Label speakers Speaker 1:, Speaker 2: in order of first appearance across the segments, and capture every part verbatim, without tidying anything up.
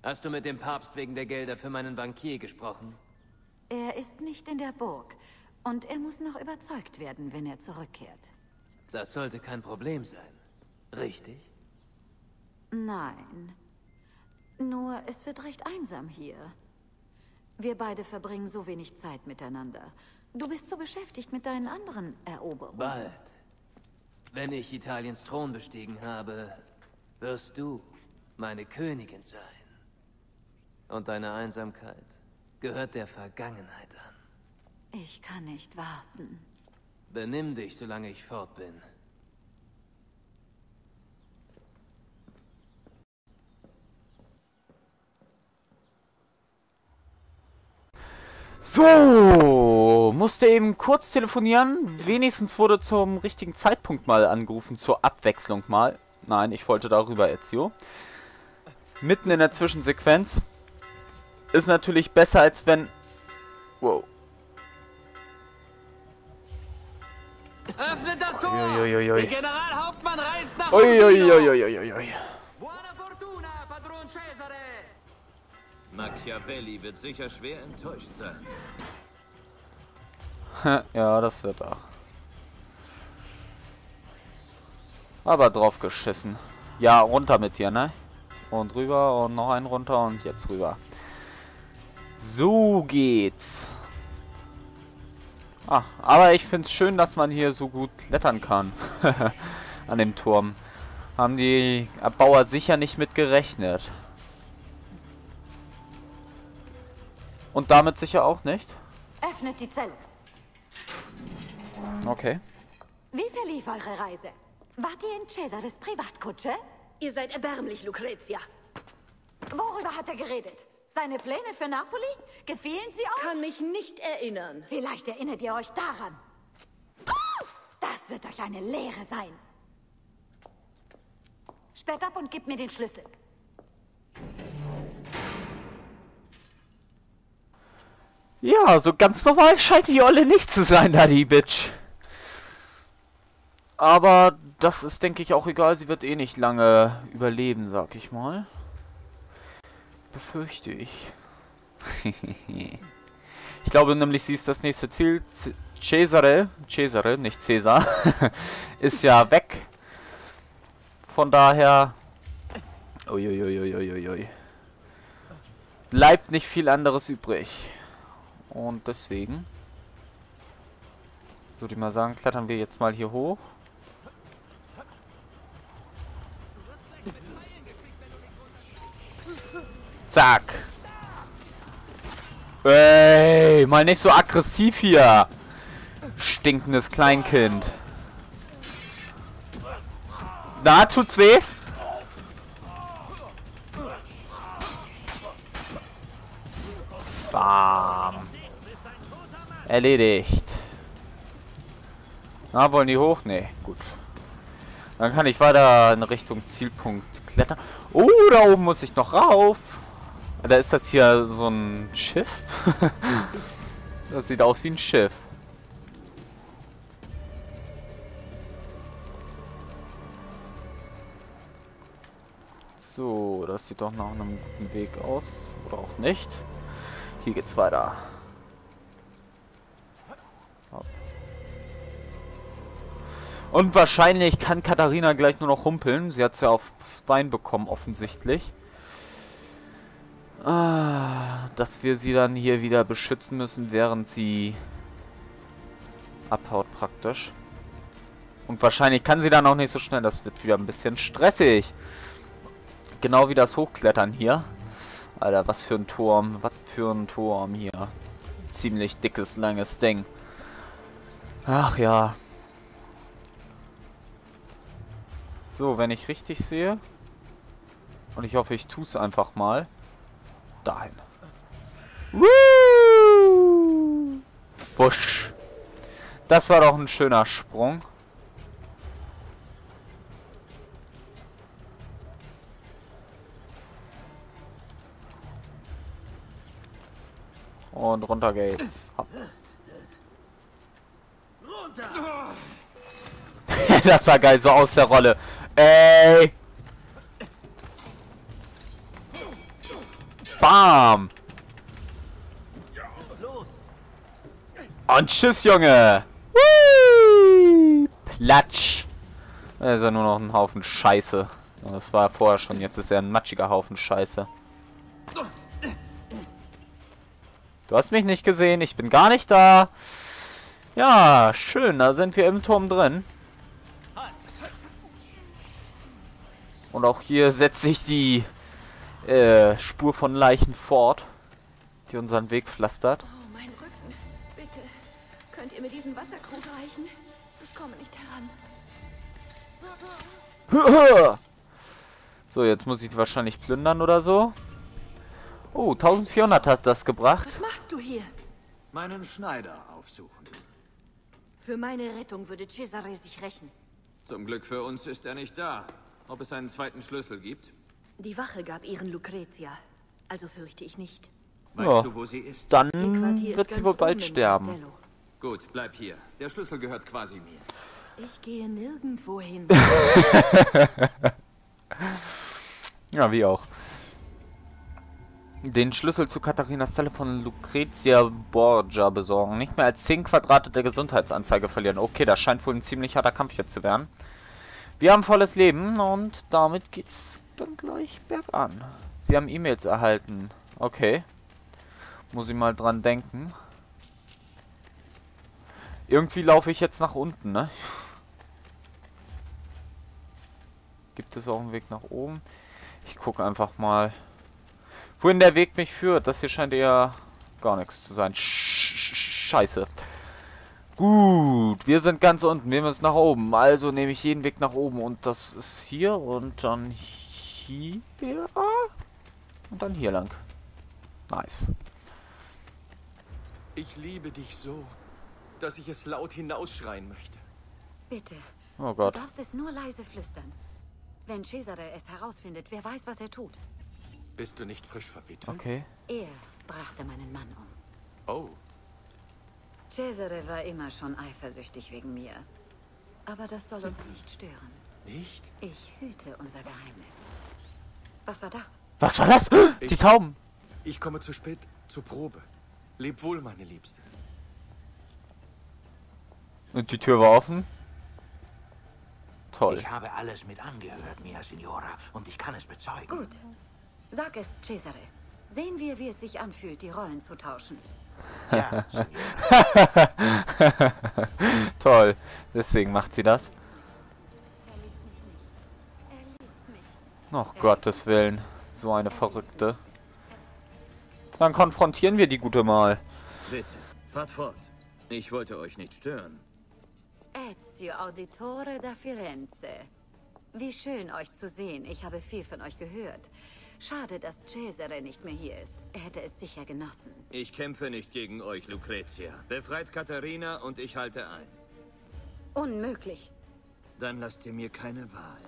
Speaker 1: Hast du mit dem Papst wegen der Gelder für meinen Bankier gesprochen?
Speaker 2: Er ist nicht in der Burg. Und er muss noch überzeugt werden, wenn er zurückkehrt.
Speaker 1: Das sollte kein Problem sein. Richtig?
Speaker 2: Nein. Nur, es wird recht einsam hier. Wir beide verbringen so wenig Zeit miteinander. Du bist so beschäftigt mit deinen anderen Eroberungen.
Speaker 1: Bald. Wenn ich Italiens Thron bestiegen habe, wirst du meine Königin sein. Und deine Einsamkeit gehört der Vergangenheit an.
Speaker 2: Ich kann nicht warten.
Speaker 1: Benimm dich, solange ich fort bin.
Speaker 3: So, musste eben kurz telefonieren. Wenigstens wurde zum richtigen Zeitpunkt mal angerufen, zur Abwechslung mal. Nein, ich wollte darüber, Ezio. Mitten in der Zwischensequenz. Ist natürlich besser, als wenn... Wow.
Speaker 1: Öffnet das Tor!
Speaker 3: Uiuiui.
Speaker 1: Der Generalhauptmann reist nach
Speaker 3: Uiuiuiui.
Speaker 1: Buona fortuna, Padron Cesare!
Speaker 4: Machiavelli wird sicher schwer enttäuscht sein.
Speaker 3: Ja, das wird er. Aber drauf geschissen. Ja, runter mit dir, ne? Und rüber und noch einen runter und jetzt rüber. So geht's. Ah, aber ich find's schön, dass man hier so gut klettern kann. An dem Turm. Haben die Erbauer sicher nicht mit gerechnet. Und damit sicher auch nicht?
Speaker 2: Öffnet die Zelle.
Speaker 3: Okay.
Speaker 2: Wie verlief eure Reise? Wart ihr in Cesares Privatkutsche?
Speaker 5: Ihr seid erbärmlich, Lucrezia.
Speaker 2: Worüber hat er geredet? Seine Pläne für Napoli? Gefielen sie euch?
Speaker 5: Kann mich nicht erinnern.
Speaker 2: Vielleicht erinnert ihr euch daran. Das wird euch eine Lehre sein. Sperrt ab und gebt mir den Schlüssel.
Speaker 3: Ja, so ganz normal scheint die Olle nicht zu sein, da die Bitch. Aber das ist, denke ich, auch egal. Sie wird eh nicht lange überleben, sag ich mal. Befürchte ich. Ich glaube nämlich, sie ist das nächste Ziel. C Cesare, Cesare, nicht Cäsar, ist ja weg. Von daher... Uiuiuiuiui. Bleibt nicht viel anderes übrig. Und deswegen würde ich mal sagen, klettern wir jetzt mal hier hoch. Zack. Ey, mal nicht so aggressiv hier. Stinkendes Kleinkind. Na, tut's weh? Bam. Erledigt. Na, wollen die hoch? Nee, gut. Dann kann ich weiter in Richtung Zielpunkt klettern. Oh, da oben muss ich noch rauf. Da ist das hier so ein Schiff. Das sieht aus wie ein Schiff. So, das sieht doch nach einem guten Weg aus. Oder auch nicht. Hier geht's weiter. Hopp. Und wahrscheinlich kann Katharina gleich nur noch humpeln. Sie hat es ja aufs Bein bekommen, offensichtlich. Ah, dass wir sie dann hier wieder beschützen müssen, während sie abhaut praktisch. Und wahrscheinlich kann sie dann auch nicht so schnell. Das wird wieder ein bisschen stressig. Genau wie das Hochklettern hier. Alter, was für ein Turm. Was für ein Turm hier. Ziemlich dickes, langes Ding. Ach ja. So, wenn ich richtig sehe. Und ich hoffe, ich tue es einfach mal. Dahin. Woo! Wusch. Das war doch ein schöner Sprung. Und runter geht's. Hopp. Das war geil, so aus der Rolle. Ey! Bam! Und tschüss, Junge! Whee! Platsch! Er ist ja nur noch ein Haufen Scheiße. Das war vorher schon, jetzt ist er ein matschiger Haufen Scheiße. Du hast mich nicht gesehen, ich bin gar nicht da. Ja, schön, da sind wir im Turm drin. Und auch hier setzt sich die äh, Spur von Leichen fort, die unseren Weg pflastert.
Speaker 2: Oh, mein Rücken. Bitte, könnt ihr mir diesen Wasserkrug reichen? Ich komme nicht heran.
Speaker 3: So, jetzt muss ich die wahrscheinlich plündern oder so. Oh, eintausendvierhundert hat das gebracht.
Speaker 5: Was machst du hier?
Speaker 4: Meinen Schneider aufsuchen.
Speaker 5: Für meine Rettung würde Cesare sich rächen.
Speaker 4: Zum Glück für uns ist er nicht da. Ob es einen zweiten Schlüssel gibt?
Speaker 5: Die Wache gab ihren Lucretia. Also fürchte ich nicht.
Speaker 4: Weißt
Speaker 3: Ja.
Speaker 4: du, wo sie ist?
Speaker 3: Dann
Speaker 5: Ihr Quartier ist
Speaker 3: wird sie
Speaker 5: ganz
Speaker 3: wohl
Speaker 5: oben
Speaker 3: bald
Speaker 5: im
Speaker 3: sterben.
Speaker 5: Castello.
Speaker 4: Gut, bleib hier. Der Schlüssel gehört quasi mir.
Speaker 5: Ich gehe nirgendwo hin.
Speaker 3: Ja, wie auch. Den Schlüssel zu Katharinas Zelle von Lucrezia Borgia besorgen. Nicht mehr als zehn Quadrate der Gesundheitsanzeige verlieren. Okay, das scheint wohl ein ziemlich harter Kampf jetzt zu werden. Wir haben volles Leben und damit geht's dann gleich bergan. Sie haben E-Mails erhalten. Okay. Muss ich mal dran denken. Irgendwie laufe ich jetzt nach unten, ne? Gibt es auch einen Weg nach oben? Ich gucke einfach mal, wohin der Weg mich führt. Das hier scheint eher gar nichts zu sein. Sch Scheiße. Gut, wir sind ganz unten. Wir müssen nach oben. Also nehme ich jeden Weg nach oben. Und das ist hier und dann hier. Und dann hier lang. Nice.
Speaker 6: Ich liebe dich so, dass ich es laut hinausschreien möchte.
Speaker 2: Bitte,
Speaker 3: Oh
Speaker 2: du
Speaker 3: Gott.
Speaker 2: darfst es nur leise flüstern. Wenn Cesare es herausfindet, wer weiß, was er tut.
Speaker 6: Bist du nicht frisch verwitwet?
Speaker 3: Okay.
Speaker 2: Er brachte meinen Mann um.
Speaker 6: Oh,
Speaker 2: Cesare war immer schon eifersüchtig wegen mir. Aber das soll uns nicht stören.
Speaker 6: nicht?
Speaker 2: Ich hüte unser Geheimnis. Was war das?
Speaker 3: Was war das? Die
Speaker 6: Ich-
Speaker 3: Tauben.
Speaker 6: Ich komme zu spät zur Probe. Leb wohl, meine Liebste.
Speaker 3: Und die Tür war offen. Toll.
Speaker 7: Ich habe alles mit angehört, Mia Signora, und ich kann es bezeugen.
Speaker 2: Gut. Sag es, Cesare. Sehen wir, wie es sich anfühlt, die Rollen zu tauschen.
Speaker 7: Ja, Signora.
Speaker 3: Toll. Deswegen macht sie das.
Speaker 2: Er liebt mich nicht. Er liebt mich.
Speaker 3: Ach, Gottes Willen. So eine Verrückte. Dann konfrontieren wir die Gute mal.
Speaker 4: Bitte, fahrt fort. Ich wollte euch nicht stören.
Speaker 2: Ezio Auditore da Firenze. Wie schön, euch zu sehen. Ich habe viel von euch gehört. Schade, dass Cesare nicht mehr hier ist. Er hätte es sicher genossen.
Speaker 4: Ich kämpfe nicht gegen euch, Lucretia. Befreit Katharina und ich halte ein.
Speaker 2: Unmöglich.
Speaker 4: Dann lasst ihr mir keine Wahl.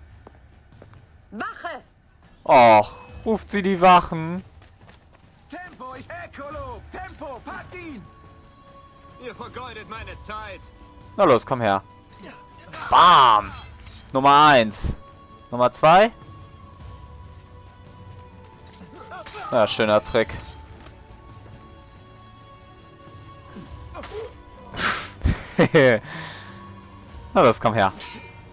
Speaker 5: Wache!
Speaker 3: Och, ruft sie die Wachen.
Speaker 6: Tempo, ich Eccolo! Tempo, packt ihn!
Speaker 4: Ihr vergeudet meine Zeit.
Speaker 3: Na los, komm her. Bam! Nummer eins. Nummer zwei. Ja, schöner Trick. Na los, komm her.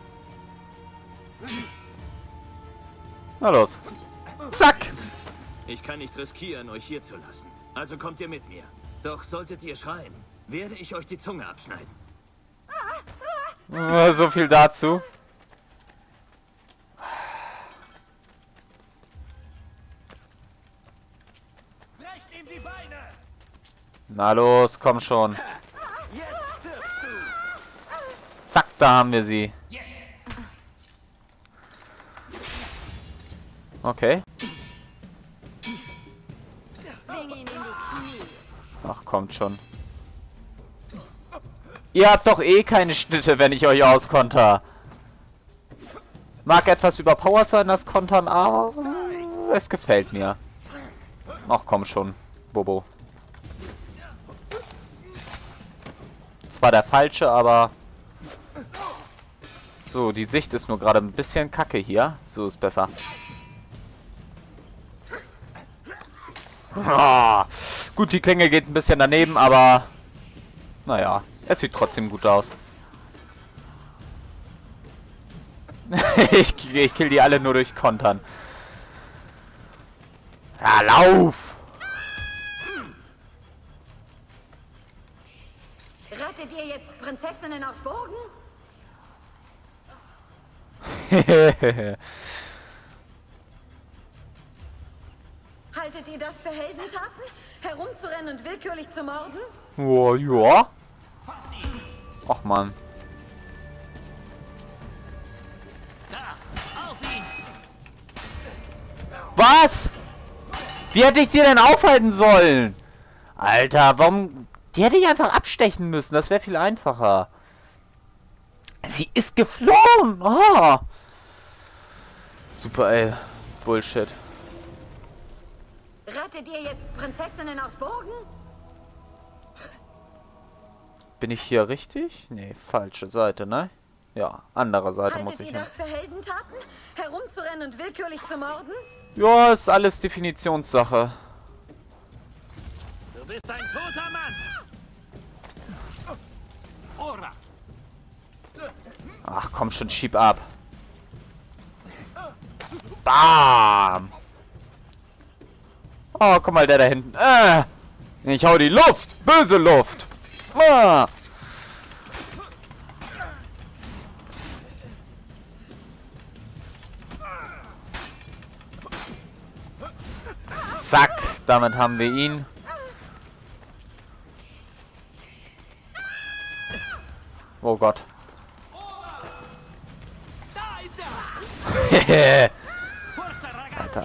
Speaker 3: Na los. Zack!
Speaker 4: Ich kann nicht riskieren, euch hier zu lassen. Also kommt ihr mit mir. Doch solltet ihr schreien, werde ich euch die Zunge abschneiden.
Speaker 3: Äh, So viel dazu.
Speaker 6: Brecht ihm die Beine!
Speaker 3: Na los, komm schon.
Speaker 6: Jetzt stirbst du!
Speaker 3: Zack, da haben wir sie. Okay.
Speaker 2: Zwing ihn in die Knie.
Speaker 3: Ach, kommt schon. Ihr habt doch eh keine Schnitte, wenn ich euch auskonter. Mag etwas überpowered sein, das Kontern, aber es gefällt mir. Ach, komm schon, Bobo. Zwar der falsche, aber... So, die Sicht ist nur gerade ein bisschen kacke hier. So ist besser. Ah, gut, die Klinge geht ein bisschen daneben, aber naja, es sieht trotzdem gut aus. ich, ich kill die alle nur durch Kontern. Ja, lauf!
Speaker 2: Rettet ihr jetzt Prinzessinnen aus Burgen? Haltet ihr das für Heldentaten? Herumzurennen und willkürlich zu morden?
Speaker 3: Oh, ja. Ach man. Was? Wie hätte ich die denn aufhalten sollen? Alter, warum... Die hätte ich einfach abstechen müssen. Das wäre viel einfacher. Sie ist geflohen. Oh. Super, ey. Bullshit.
Speaker 2: Rettet ihr jetzt Prinzessinnen aus Burgen?
Speaker 3: Bin ich hier richtig? Nee, falsche Seite, ne? Ja, andere Seite
Speaker 2: Haltet
Speaker 3: muss ich
Speaker 2: ihr
Speaker 3: hin.
Speaker 2: das für Heldentaten? Herumzurennen und willkürlich zu morden?
Speaker 3: Ja, ist alles Definitionssache.
Speaker 4: Du bist ein toter Mann! Ora!
Speaker 3: Ach komm schon, schieb ab. Bam! Oh, guck mal, der da hinten. Äh, ich hau die Luft! Böse Luft! Ah. Zack, damit haben wir ihn. Oh Gott. Alter.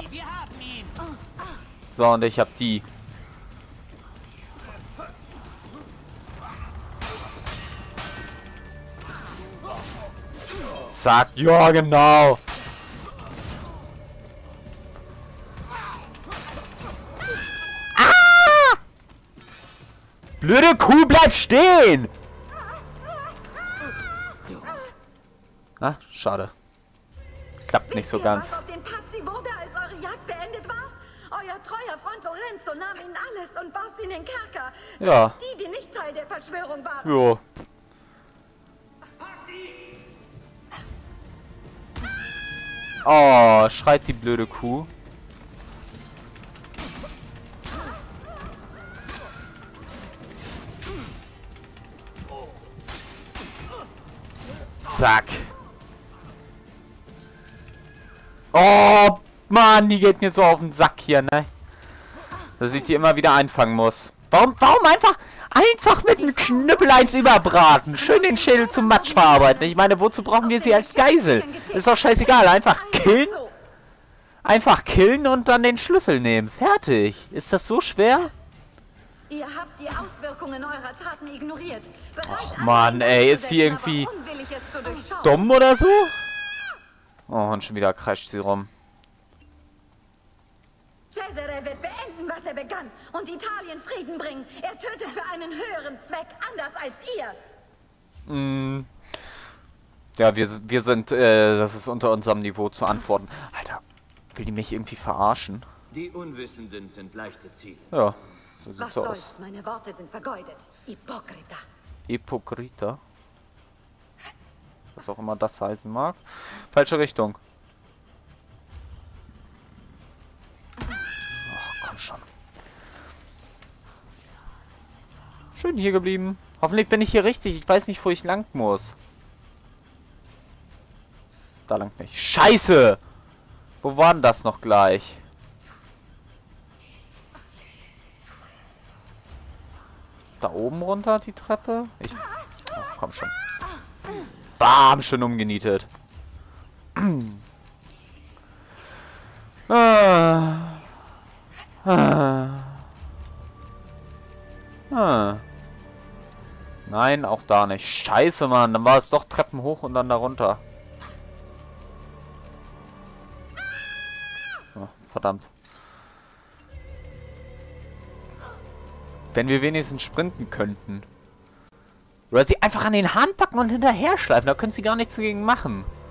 Speaker 3: So, und ich hab die. Zack, ja genau. Ah! Blöde Kuh, bleib stehen! Ah, schade. Klappt nicht so ganz.
Speaker 2: Was auf den Pazzi wurde, als eure Jagd beendet war? Euer treuer Freund Lorenzo nahm ihnen alles und warf sie in den Kerker.
Speaker 3: Ja.
Speaker 2: Die, die nicht Teil der Verschwörung waren.
Speaker 3: Jo. Oh, schreit die blöde Kuh. Zack. Oh, Mann, die geht mir so auf den Sack hier, ne? Dass ich die immer wieder einfangen muss. Warum, warum einfach, einfach mit einem Knüppel eins überbraten? Schön den Schädel zum Matsch verarbeiten. Ich meine, wozu brauchen wir sie als Geisel? Ist doch scheißegal. Einfach killen. Einfach killen und dann den Schlüssel nehmen. Fertig. Ist das so schwer?
Speaker 2: Ihr habt die Auswirkungen eurer Taten ignoriert.
Speaker 3: Och Mann, ey, ist die irgendwie dumm oder so? Oh, und schon wieder kreischt sie rum.
Speaker 2: Cesare wird beenden, was er begann und Italien Frieden bringen. Er tötet für einen höheren Zweck, anders als ihr.
Speaker 3: Mm. Ja, wir, wir sind, äh, das ist unter unserem Niveau zu antworten. Alter, will die mich irgendwie verarschen?
Speaker 4: Die Unwissenden sind leichte Ziele.
Speaker 3: Ja, so
Speaker 2: Was
Speaker 3: sieht's
Speaker 2: soll's?
Speaker 3: aus.
Speaker 2: Meine Worte sind vergeudet. Hypokrita.
Speaker 3: Hypokrita. Was auch immer das heißen mag. Falsche Richtung. Ach, komm schon. Schön hier geblieben. Hoffentlich bin ich hier richtig. Ich weiß nicht, wo ich lang muss. Da lang nicht. Scheiße! Wo war denn das noch gleich? Da oben runter die Treppe? Ich... Ach, komm schon. Bam! Schön umgenietet. ah. Ah. Ah. Nein, auch da nicht. Scheiße, Mann. Dann war es doch Treppen hoch und dann da runter. Oh, verdammt. Wenn wir wenigstens sprinten könnten. Oder sie einfach an den Hahn packen und hinterher schleifen. Da können sie gar nichts dagegen machen.